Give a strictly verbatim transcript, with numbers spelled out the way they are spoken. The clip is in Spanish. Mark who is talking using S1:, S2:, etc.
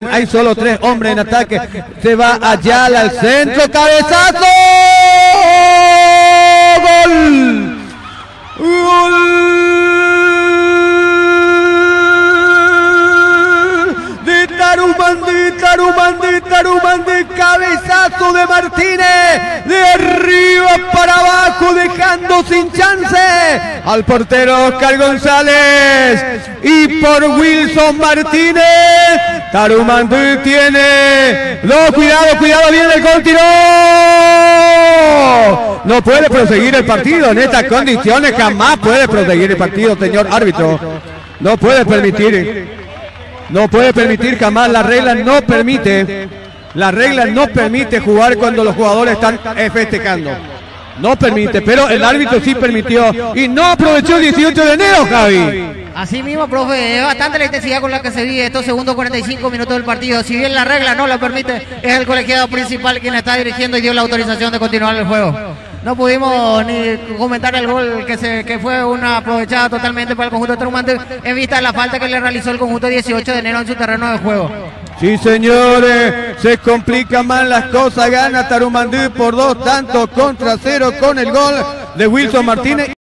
S1: Hay solo tres hombres en ataque. Se va Ayala al centro. ¡Cabezazo! ¡Gol! ¡Gol! De Tarumandí, Tarumandí, Tarumandí. Cabezazo de Martínez. De arriba para abajo, dejando sin chance al portero Oscar González. Y por Wilson Martínez, Tarumandí tiene. No, cuidado, cuidado, viene el gol, tiró. No puede proseguir el partido en estas condiciones, jamás puede proseguir el partido, señor árbitro. No puede permitir, no puede permitir jamás, la regla no permite, la regla no permite jugar cuando los jugadores están festejando. No permite, pero el árbitro sí permitió y no aprovechó el dieciocho de enero, Javi.
S2: Así mismo, profe, es bastante la intensidad con la que se vive estos segundos cuarenta y cinco minutos del partido. Si bien la regla no lo permite, es el colegiado principal quien está dirigiendo y dio la autorización de continuar el juego. No pudimos ni comentar el gol que se que fue una aprovechada totalmente para el conjunto de Tarumandí en vista de la falta que le realizó el conjunto dieciocho de enero en su terreno de juego.
S1: Sí, señores, se complican más las cosas, gana Tarumandí por dos tantos contra cero con el gol de Wilson Martínez.